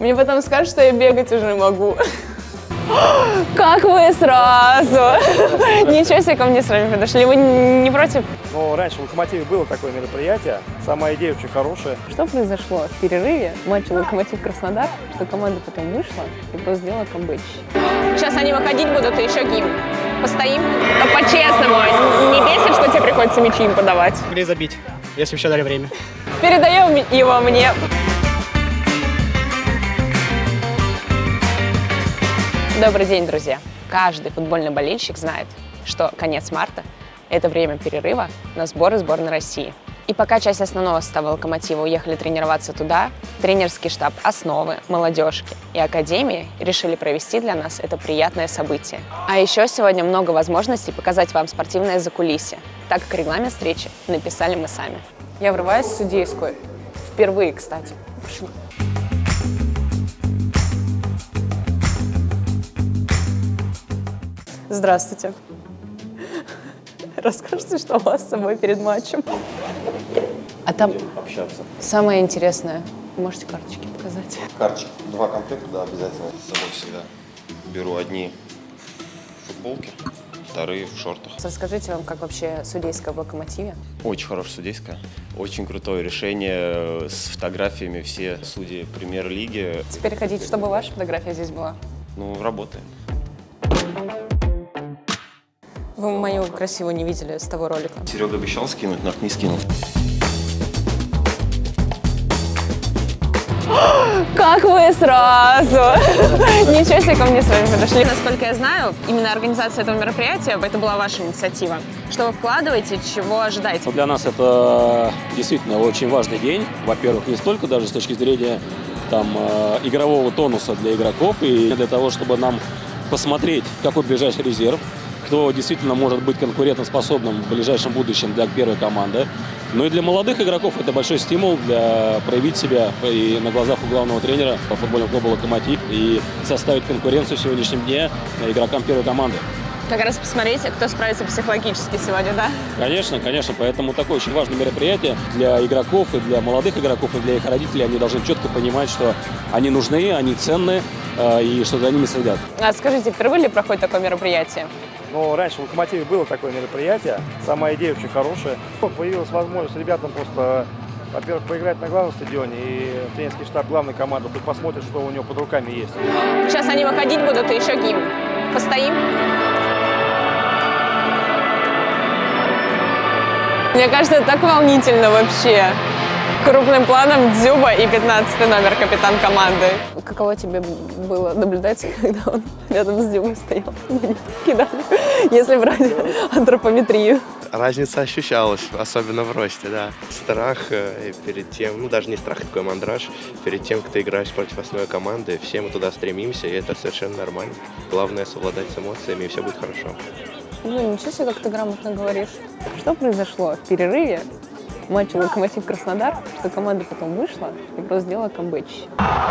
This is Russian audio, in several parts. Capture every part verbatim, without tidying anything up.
Мне потом скажут, что я бегать уже могу. Как вы сразу? Ничего себе, ко мне с вами подошли. Вы не против? Ну, раньше в «Локомотиве» было такое мероприятие. Сама идея очень хорошая. Что произошло в перерыве матча «Локомотив-Краснодар», что команда потом вышла и просто сделала камбэчи? Сейчас они выходить будут, и еще гимн. Постоим? А по-честному, не бесит, что тебе приходится мячи им подавать? Могли забить, если бы еще дали время. Передаем его мне. Добрый день, друзья! Каждый футбольный болельщик знает, что конец марта – это время перерыва на сборы сборной России. И пока часть основного состава «Локомотива» уехали тренироваться туда, тренерский штаб «Основы», «Молодежки» и «Академии» решили провести для нас это приятное событие. А еще сегодня много возможностей показать вам спортивное закулисье, так как регламент встречи написали мы сами. Я врываюсь в судейскую. Впервые, кстати. Пошли. Здравствуйте. Расскажите, что у вас с собой перед матчем. А там общаться. Самое интересное. Можете карточки показать? Карточки. Два комплекта, да, обязательно. С собой всегда беру одни в футболке, вторые в шортах. Расскажите вам, как вообще судейская в «Локомотиве». Очень хорошая судейская. Очень крутое решение с фотографиями все судьи премьер-лиги. Теперь хотите, чтобы ваша фотография здесь была? Ну, работаем. Вы мою красивую не видели с того ролика? Серега обещал скинуть, но не скинул. Как вы сразу! Ничего себе, ко мне с вами подошли. Насколько я знаю, именно организация этого мероприятия, это была ваша инициатива. Что вы вкладываете, чего ожидаете? Для нас это действительно очень важный день. Во-первых, не столько даже с точки зрения там, игрового тонуса для игроков и для того, чтобы нам посмотреть, какой ближайший резерв, кто действительно может быть конкурентоспособным в ближайшем будущем для первой команды. Ну и для молодых игроков это большой стимул для проявить себя и на глазах у главного тренера по футбольному клубу «Локомотив» и составить конкуренцию в сегодняшнем дне игрокам первой команды. Как раз посмотрите, кто справится психологически сегодня, да? Конечно, конечно. Поэтому такое очень важное мероприятие для игроков и для молодых игроков, и для их родителей. Они должны четко понимать, что они нужны, они ценны и что за ними следят. А скажите, впервые ли проходит такое мероприятие? Ну, раньше в «Локомотиве» было такое мероприятие. Сама идея очень хорошая. Появилась возможность ребятам просто, во-первых, поиграть на главном стадионе, и тренерский штаб главной команды хоть посмотрит, что у него под руками есть. Сейчас они выходить будут, и еще гимн. Постоим? Мне кажется, это так волнительно вообще. Крупным планом Дзюба и пятнадцатый номер, капитан команды. Каково тебе было наблюдать, когда он рядом с Дзюбой стоял? Кидали, если брать антропометрию. Разница ощущалась, особенно в росте, да. Страх перед тем, ну даже не страх, такой мандраж, перед тем, кто играешь против основной команды, все мы туда стремимся, и это совершенно нормально. Главное совладать с эмоциями, и все будет хорошо. Ну ничего себе, как ты грамотно говоришь. Что произошло в перерыве матча «Локомотив-Краснодар», что команда потом вышла и просто сделала камбэчи?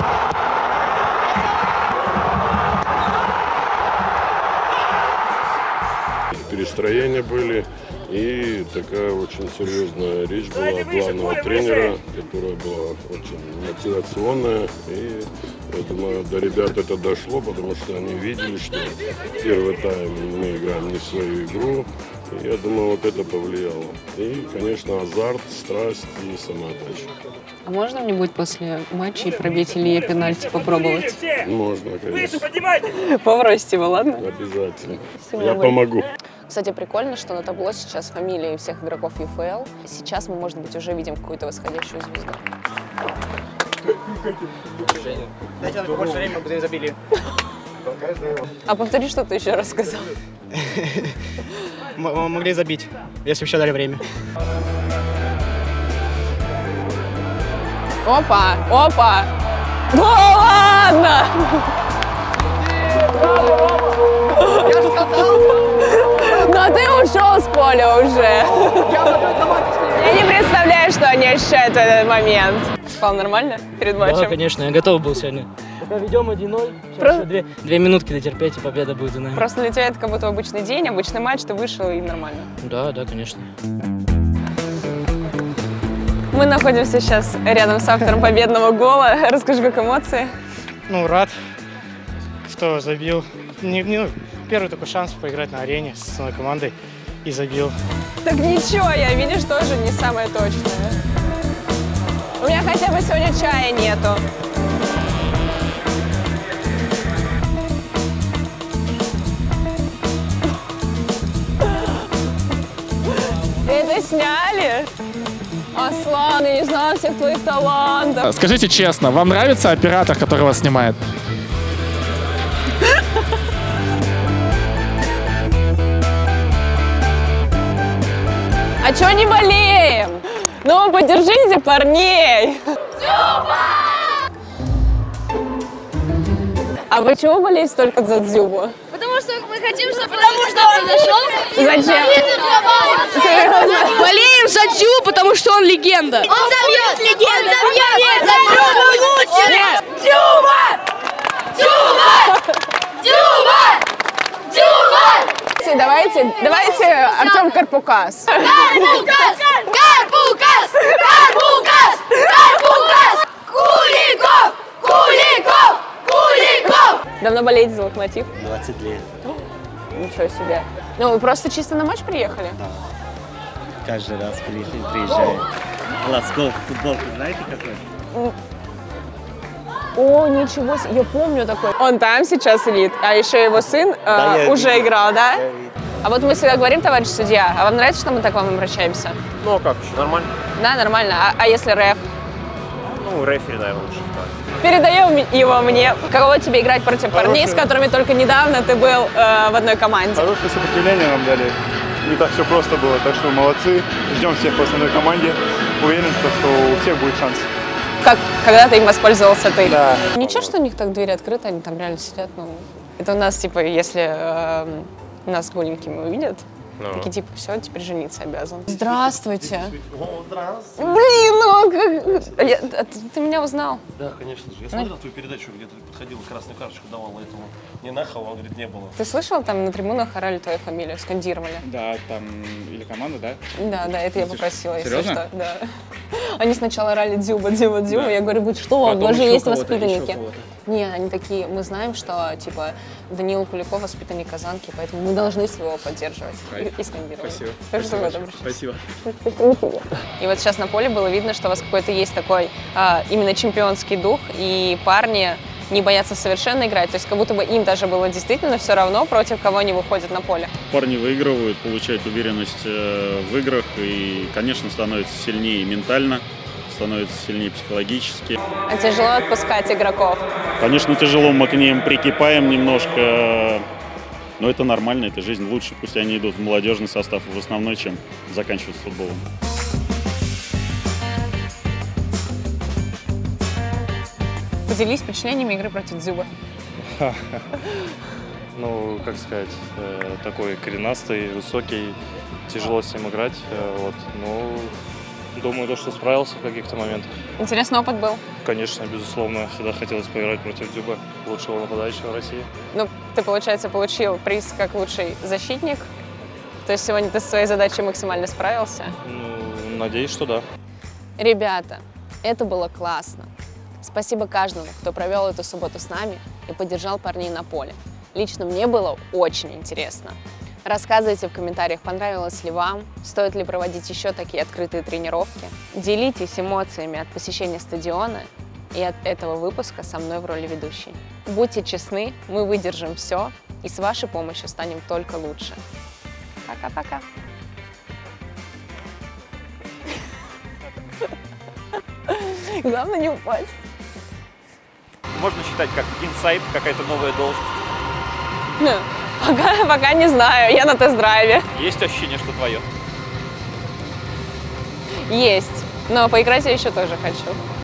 Перестроения были, и такая очень серьезная речь была главного тренера, которая была очень мотивационная. И я думаю, до ребят это дошло, потому что они видели, что первый тайм мы играем не свою игру. И я думаю, вот это повлияло. И, конечно, азарт, страсть и самоотдача. А можно мне-нибудь после матча пробить Илье пенальти попробовать? Можно, конечно. Попросите его, ладно? Обязательно. Спасибо, Я Валь. помогу. Кстати, прикольно, что на табло сейчас фамилии всех игроков ю эф эл. Сейчас мы, может быть, уже видим какую-то восходящую звезду. Дайте нам побольше времени, мы забили. А повтори, что ты еще раз сказал. Мы могли забить, если бы еще дали время. Опа, опа! Ну ладно! Я же сказал! Но ты ушел с поля уже. Я не представляю, что они ощущают в этот момент. Спал нормально перед матчем? Да, конечно, я готов был сегодня. Пока ведем один ноль, сейчас Про... еще две, две минутки дотерпеть, и победа будет за нами. Просто для тебя это как будто обычный день, обычный матч, ты вышел и нормально. Да, да, конечно. Мы находимся сейчас рядом с автором победного гола. Расскажи, как эмоции? Ну, рад, кто забил. Не, не, ну, первый такой шанс поиграть на арене с основной командой и забил. Так ничего, я, видишь, тоже не самое точное. У меня хотя бы сегодня чая нету. Это сняли? Аслан, я не знала всех твоих талантов. Скажите честно, вам нравится оператор, который вас снимает? А чё не болеем? Ну, поддержите парней! Дзюба! А почему болеете только за Дзюбу? Потому что мы хотим, чтобы потому что он произошел. Зачем? Серьезно? Болеем за Дзюбу, потому что он легенда. Он забьет легенду! Он забьет! Он забьет! Дзюба! Дзюба! Дзюба! Дзюба! Давайте, давайте Артем Карпукас. Карпукас! Карпукас! Карпукас! Карпукас! Куликов! Куликов! Куликов! Давно болеете за Локомотив? двадцать лет. Ничего себе. Ну, вы просто чисто на матч приехали? Да. Каждый раз приезжаем. Глазков, футболку знаете какой? О, ничего себе. Я помню такой. Он там сейчас элит, а еще его сын Да, э, уже видел. играл, да? Я видел. А вот мы всегда говорим, товарищ судья, а вам нравится, что мы так к вам обращаемся? Ну а как, нормально? Да, нормально. А, а если рэп? Ну, рефери, наверное, лучше. Передаем его мне. Каково тебе играть против Хороший. парней, с которыми только недавно ты был э, в одной команде? Хорошее сопротивление нам дали. Не так все просто было, так что молодцы. Ждем всех по основной команде. Уверен, что у всех будет шанс. Как когда-то им воспользовался ты? Да. Ничего, что у них так двери открыты, они там реально сидят. Ну, это у нас, типа, если э, нас голенькими увидят, No. такие, типа, все, теперь жениться обязан. Здравствуйте. О, здравствуйте. Блин, ну как... Я, а ты, ты меня узнал? Да, конечно же. Я смотрел твою передачу, где ты подходила, красную карточку давала этому. Не нахал, он говорит, не было. Ты слышал, там на трибунах орали твою фамилию, скандировали? Да, там или команда, да? Да, да, это я попросила, если Серьезно? что. Да. Они сначала орали Дзюба, Дзюба, Дзюба. Да. Я говорю, вы что, у вас же есть воспитанники. Не, они такие, мы знаем, что, типа, Даниил Куликов воспитанник Казанки, поэтому мы должны своего поддерживать. И, и скандировать. Спасибо. Так что вот, Спасибо. И вот сейчас на поле было видно, что у вас какой-то есть такой а, именно чемпионский дух, и парни не боятся совершенно играть, то есть как будто бы им даже было действительно все равно, против кого они выходят на поле. Парни выигрывают, получают уверенность в играх и, конечно, становятся сильнее ментально, становятся сильнее психологически. А тяжело отпускать игроков? Конечно, тяжело, мы к ним прикипаем немножко, но это нормально, это жизнь. Лучше пусть они идут в молодежный состав в основной, чем заканчивают с футболом. Поделись впечатлениями игры против Дзюбы. Ну, как сказать, такой коренастый, высокий, тяжело с ним играть. Вот. Ну, думаю, то, что справился в каких-то моментах. Интересный опыт был? Конечно, безусловно. Всегда хотелось поиграть против Дзюбы, лучшего нападающего в России. Ну, ты, получается, получил приз как лучший защитник. То есть сегодня ты со своей задачей максимально справился? Ну, надеюсь, что да. Ребята, это было классно. Спасибо каждому, кто провел эту субботу с нами и поддержал парней на поле. Лично мне было очень интересно. Рассказывайте в комментариях, понравилось ли вам, стоит ли проводить еще такие открытые тренировки. Делитесь эмоциями от посещения стадиона и от этого выпуска со мной в роли ведущей. Будьте честны, мы выдержим все и с вашей помощью станем только лучше. Пока-пока. Главное не упасть. Можно считать как инсайт, какая-то новая должность? Пока, пока не знаю, я на тест-драйве. Есть ощущение, что твое? Есть, но поиграть я еще тоже хочу.